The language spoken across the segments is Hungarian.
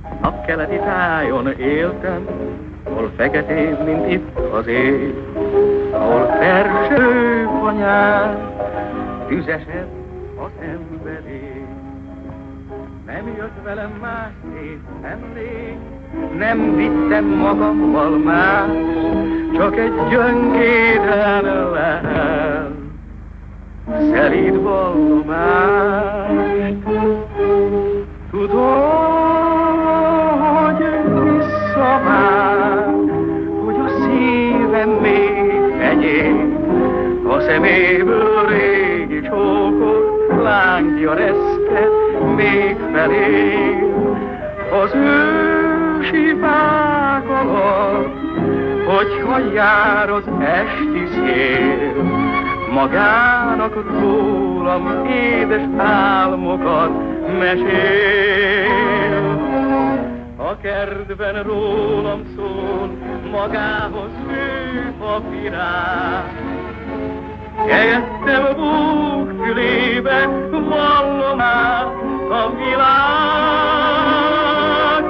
A keleti tájon éltem, hol feketébb, mint itt az ég, ahol felső fanyán tüzesebb az emberé. Nem jött velem más szép emlék, nem vittem magammal más, csak egy gyöngéden lehel, szelíd vallomást. Tudom, hogy visszavár, hogy a szívem még enyém, a szeméből régi csókot lángja reszket még felé. Az ősi fák alatt, hogyha jár az esti szél, magának rólam édes álmokat mesél. A kertben rólam szól, magához fő a virág, helyettem búk fülébe vallomás a világ.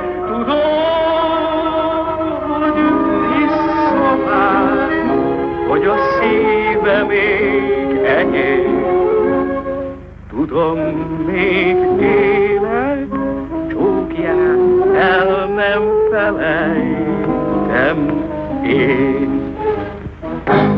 Tudom, hogy visszavár, hogy a szíve még enyém. Tudom, még élek, csókját el nem felejtem én.